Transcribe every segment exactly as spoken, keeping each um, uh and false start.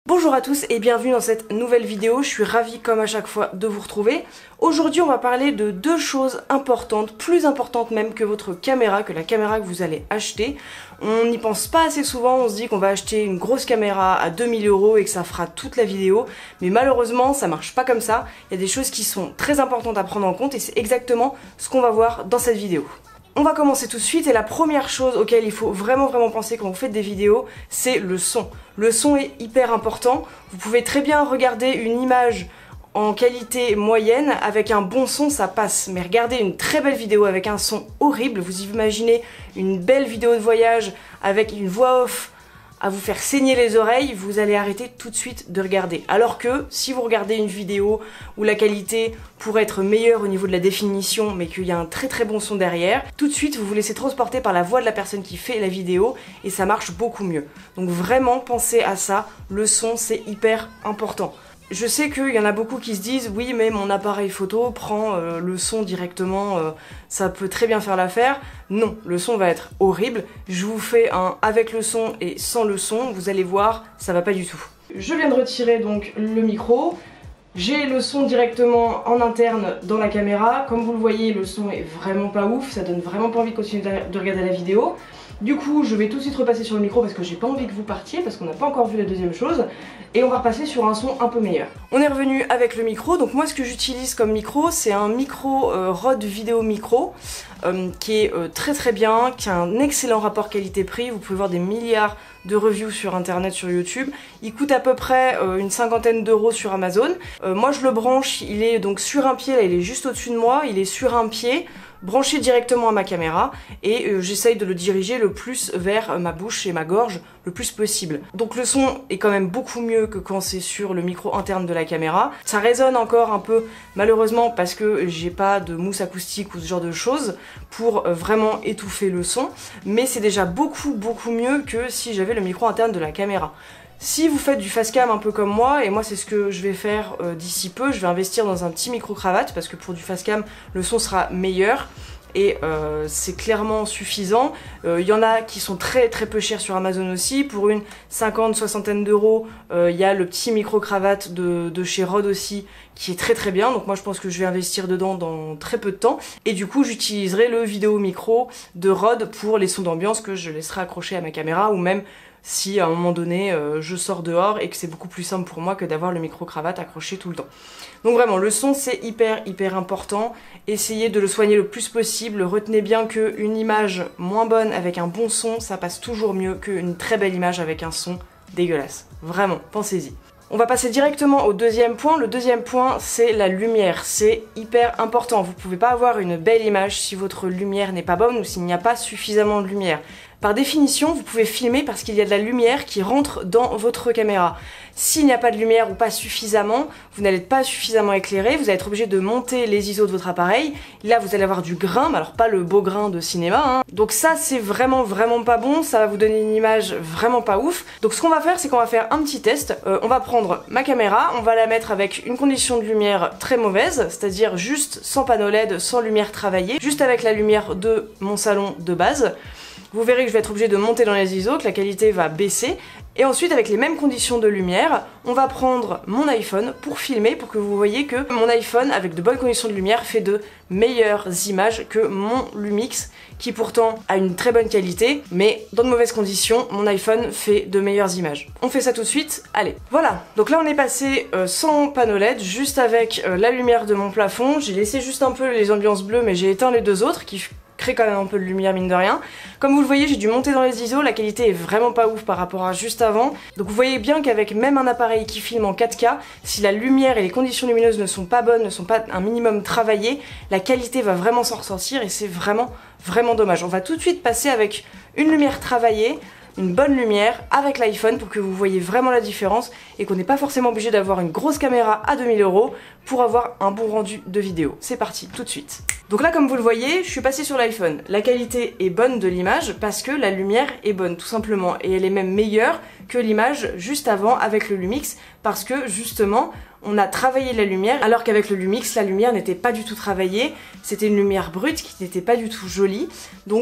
Bonjour à tous et bienvenue dans cette nouvelle vidéo, je suis ravie comme à chaque fois de vous retrouver. Aujourd'hui on va parler de deux choses importantes, plus importantes même que votre caméra, que la caméra que vous allez acheter. On n'y pense pas assez souvent, on se dit qu'on va acheter une grosse caméra à deux mille euros et que ça fera toute la vidéo, mais malheureusement ça marche pas comme ça. Il y a des choses qui sont très importantes à prendre en compte et c'est exactement ce qu'on va voir dans cette vidéo. On va commencer tout de suite et la première chose auquel il faut vraiment vraiment penser quand vous faites des vidéos, c'est le son. Le son est hyper important. Vous pouvez très bien regarder une image en qualité moyenne, avec un bon son ça passe. Mais regardez une très belle vidéo avec un son horrible, vous imaginez une belle vidéo de voyage avec une voix off à vous faire saigner les oreilles, vous allez arrêter tout de suite de regarder. Alors que si vous regardez une vidéo où la qualité pourrait être meilleure au niveau de la définition mais qu'il y a un très très bon son derrière, tout de suite vous vous laissez transporter par la voix de la personne qui fait la vidéo et ça marche beaucoup mieux. Donc vraiment pensez à ça, le son c'est hyper important. Je sais qu'il y en a beaucoup qui se disent oui mais mon appareil photo prend euh, le son directement, euh, ça peut très bien faire l'affaire. Non, le son va être horrible. Je vous fais un avec le son et sans le son, vous allez voir, ça va pas du tout. Je viens de retirer donc le micro. J'ai le son directement en interne dans la caméra. Comme vous le voyez, le son est vraiment pas ouf, ça donne vraiment pas envie de continuer de regarder la vidéo. Du coup, je vais tout de suite repasser sur le micro parce que j'ai pas envie que vous partiez, parce qu'on n'a pas encore vu la deuxième chose. Et on va repasser sur un son un peu meilleur. On est revenu avec le micro, donc moi ce que j'utilise comme micro, c'est un micro euh, Rode Vidéo Micro, euh, qui est euh, très très bien, qui a un excellent rapport qualité-prix. Vous pouvez voir des milliards de reviews sur internet, sur YouTube. Il coûte à peu près euh, une cinquantaine d'euros sur Amazon. Euh, moi je le branche, il est donc sur un pied, là il est juste au-dessus de moi, il est sur un pied, branché directement à ma caméra et euh, j'essaye de le diriger le plus vers euh, ma bouche et ma gorge le plus possible. Donc le son est quand même beaucoup mieux que quand c'est sur le micro interne de la caméra. Ça résonne encore un peu malheureusement parce que j'ai pas de mousse acoustique ou ce genre de choses pour euh, vraiment étouffer le son, mais c'est déjà beaucoup beaucoup mieux que si j'avais le micro interne de la caméra. Si vous faites du face cam un peu comme moi, et moi c'est ce que je vais faire euh, d'ici peu, je vais investir dans un petit micro cravate parce que pour du face cam le son sera meilleur et euh, c'est clairement suffisant. Il euh, y en a qui sont très très peu chers sur Amazon aussi, pour une cinquante soixantaine d'euros il euh, y a le petit micro cravate de, de chez Rode aussi qui est très très bien, donc moi je pense que je vais investir dedans dans très peu de temps et du coup j'utiliserai le vidéo micro de Rode pour les sons d'ambiance que je laisserai accrocher à ma caméra ou même si à un moment donné euh, je sors dehors et que c'est beaucoup plus simple pour moi que d'avoir le micro-cravate accroché tout le temps. Donc vraiment, le son c'est hyper hyper important, essayez de le soigner le plus possible, retenez bien qu'une image moins bonne avec un bon son, ça passe toujours mieux qu'une très belle image avec un son dégueulasse. Vraiment, pensez-y. On va passer directement au deuxième point. Le deuxième point, c'est la lumière. C'est hyper important. Vous pouvez pas avoir une belle image si votre lumière n'est pas bonne ou s'il n'y a pas suffisamment de lumière. Par définition, vous pouvez filmer parce qu'il y a de la lumière qui rentre dans votre caméra. S'il n'y a pas de lumière ou pas suffisamment, vous n'allez pas suffisamment éclairé, vous allez être obligé de monter les I S O de votre appareil. Là, vous allez avoir du grain, mais alors pas le beau grain de cinéma, hein. Donc ça, c'est vraiment vraiment pas bon, ça va vous donner une image vraiment pas ouf. Donc ce qu'on va faire, c'est qu'on va faire un petit test. Euh, on va prendre ma caméra, on va la mettre avec une condition de lumière très mauvaise, c'est-à-dire juste sans panneau L E D, sans lumière travaillée, juste avec la lumière de mon salon de base. Vous verrez que je vais être obligée de monter dans les I S O, que la qualité va baisser. Et ensuite, avec les mêmes conditions de lumière, on va prendre mon iPhone pour filmer, pour que vous voyez que mon iPhone, avec de bonnes conditions de lumière, fait de meilleures images que mon Lumix, qui pourtant a une très bonne qualité, mais dans de mauvaises conditions, mon iPhone fait de meilleures images. On fait ça tout de suite, allez. Voilà, donc là on est passé euh, sans panneau L E D, juste avec euh, la lumière de mon plafond. J'ai laissé juste un peu les ambiances bleues, mais j'ai éteint les deux autres, qui crée quand même un peu de lumière mine de rien. Comme vous le voyez, j'ai dû monter dans les I S O, la qualité est vraiment pas ouf par rapport à juste avant. Donc vous voyez bien qu'avec même un appareil qui filme en quatre K, si la lumière et les conditions lumineuses ne sont pas bonnes, ne sont pas un minimum travaillées, la qualité va vraiment s'en ressentir et c'est vraiment vraiment dommage. On va tout de suite passer avec une lumière travaillée, une bonne lumière avec l'iPhone pour que vous voyez vraiment la différence et qu'on n'est pas forcément obligé d'avoir une grosse caméra à deux mille euros pour avoir un bon rendu de vidéo. C'est parti, tout de suite. Donc là, comme vous le voyez, je suis passée sur l'iPhone. La qualité est bonne de l'image parce que la lumière est bonne, tout simplement. Et elle est même meilleure que l'image juste avant avec le Lumix parce que justement, on a travaillé la lumière alors qu'avec le Lumix, la lumière n'était pas du tout travaillée. C'était une lumière brute qui n'était pas du tout jolie. Donc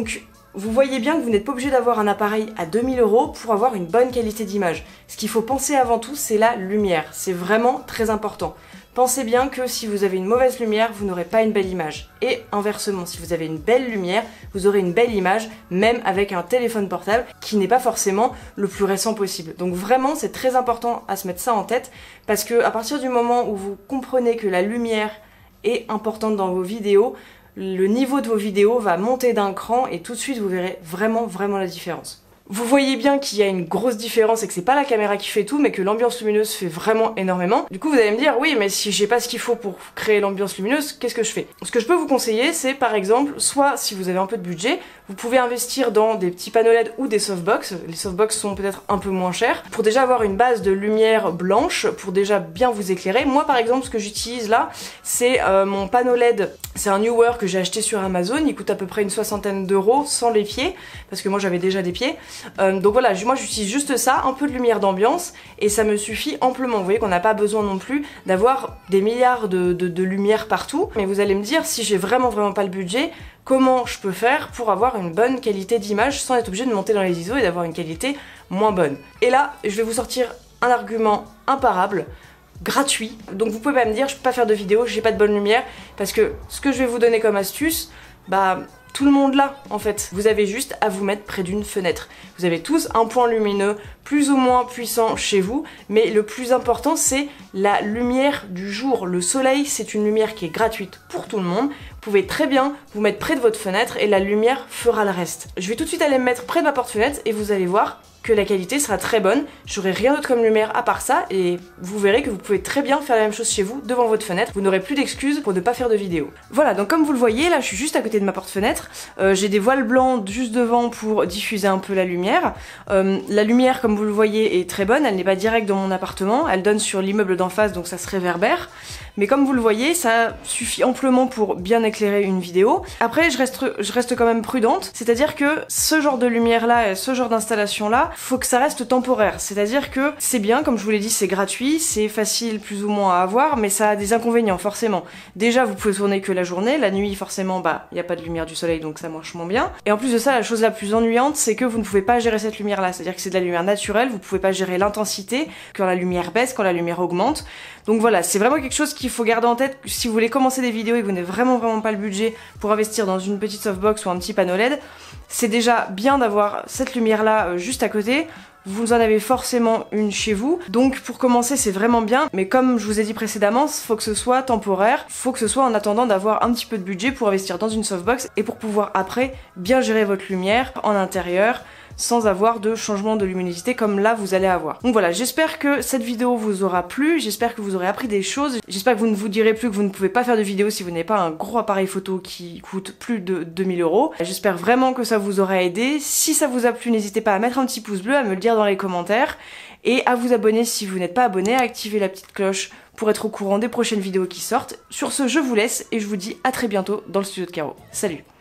vous voyez bien que vous n'êtes pas obligé d'avoir un appareil à deux mille euros pour avoir une bonne qualité d'image. Ce qu'il faut penser avant tout, c'est la lumière. C'est vraiment très important. Pensez bien que si vous avez une mauvaise lumière, vous n'aurez pas une belle image. Et inversement, si vous avez une belle lumière, vous aurez une belle image, même avec un téléphone portable qui n'est pas forcément le plus récent possible. Donc vraiment, c'est très important à se mettre ça en tête, parce que à partir du moment où vous comprenez que la lumière est importante dans vos vidéos, le niveau de vos vidéos va monter d'un cran et tout de suite vous verrez vraiment vraiment la différence. Vous voyez bien qu'il y a une grosse différence et que c'est pas la caméra qui fait tout, mais que l'ambiance lumineuse fait vraiment énormément. Du coup, vous allez me dire, oui, mais si j'ai pas ce qu'il faut pour créer l'ambiance lumineuse, qu'est-ce que je fais? Ce que je peux vous conseiller, c'est par exemple, soit si vous avez un peu de budget, vous pouvez investir dans des petits panneaux L E D ou des softbox. Les softbox sont peut-être un peu moins chers, pour déjà avoir une base de lumière blanche, pour déjà bien vous éclairer. Moi, par exemple, ce que j'utilise là, c'est euh, mon panneau L E D. C'est un Neewer que j'ai acheté sur Amazon. Il coûte à peu près une soixantaine d'euros sans les pieds, parce que moi j'avais déjà des pieds. Euh, donc voilà, moi j'utilise juste ça, un peu de lumière d'ambiance, et ça me suffit amplement. Vous voyez qu'on n'a pas besoin non plus d'avoir des milliards de, de, de lumière partout. Mais vous allez me dire, si j'ai vraiment vraiment pas le budget, comment je peux faire pour avoir une bonne qualité d'image sans être obligé de monter dans les I S O et d'avoir une qualité moins bonne. Et là, je vais vous sortir un argument imparable, gratuit. Donc vous pouvez pas me dire, je peux pas faire de vidéo, j'ai pas de bonne lumière, parce que ce que je vais vous donner comme astuce, bah... tout le monde là en fait. Vous avez juste à vous mettre près d'une fenêtre. Vous avez tous un point lumineux plus ou moins puissant chez vous, mais le plus important c'est la lumière du jour. Le soleil, c'est une lumière qui est gratuite pour tout le monde. Vous pouvez très bien vous mettre près de votre fenêtre et la lumière fera le reste. Je vais tout de suite aller me mettre près de ma porte-fenêtre et vous allez voir que la qualité sera très bonne. J'aurai rien d'autre comme lumière à part ça et vous verrez que vous pouvez très bien faire la même chose chez vous devant votre fenêtre. Vous n'aurez plus d'excuses pour ne pas faire de vidéo. Voilà, donc comme vous le voyez, là je suis juste à côté de ma porte-fenêtre. Euh, j'ai des voiles blancs juste devant pour diffuser un peu la lumière. Euh, la lumière, comme vous le voyez, est très bonne. Elle n'est pas directe dans mon appartement. Elle donne sur l'immeuble d'en face, donc ça se réverbère. Mais comme vous le voyez, ça suffit amplement pour bien éclairer une vidéo. Après, je reste, je reste quand même prudente. C'est-à-dire que ce genre de lumière-là, ce genre d'installation-là, faut que ça reste temporaire. C'est-à-dire que c'est bien, comme je vous l'ai dit, c'est gratuit, c'est facile plus ou moins à avoir, mais ça a des inconvénients, forcément. Déjà, vous pouvez tourner que la journée. La nuit, forcément, bah, il n'y a pas de lumière du soleil, donc ça marche moins bien. Et en plus de ça, la chose la plus ennuyante, c'est que vous ne pouvez pas gérer cette lumière-là. C'est-à-dire que c'est de la lumière naturelle, vous pouvez pas gérer l'intensité, quand la lumière baisse, quand la lumière augmente. Donc voilà, c'est vraiment quelque chose qu'il faut garder en tête si vous voulez commencer des vidéos et que vous n'avez vraiment vraiment pas le budget pour investir dans une petite softbox ou un petit panneau L E D. C'est déjà bien d'avoir cette lumière-là euh, juste à côté. Vous en avez forcément une chez vous, donc pour commencer c'est vraiment bien, mais comme je vous ai dit précédemment, faut que ce soit temporaire, faut que ce soit en attendant d'avoir un petit peu de budget pour investir dans une softbox et pour pouvoir après bien gérer votre lumière en intérieur, sans avoir de changement de luminosité comme là vous allez avoir. Donc voilà, j'espère que cette vidéo vous aura plu, j'espère que vous aurez appris des choses, j'espère que vous ne vous direz plus que vous ne pouvez pas faire de vidéo si vous n'avez pas un gros appareil photo qui coûte plus de deux mille euros. J'espère vraiment que ça vous aura aidé. Si ça vous a plu, n'hésitez pas à mettre un petit pouce bleu, à me le dire dans les commentaires et à vous abonner si vous n'êtes pas abonné, à activer la petite cloche pour être au courant des prochaines vidéos qui sortent. Sur ce, je vous laisse et je vous dis à très bientôt dans le studio de Caro. Salut!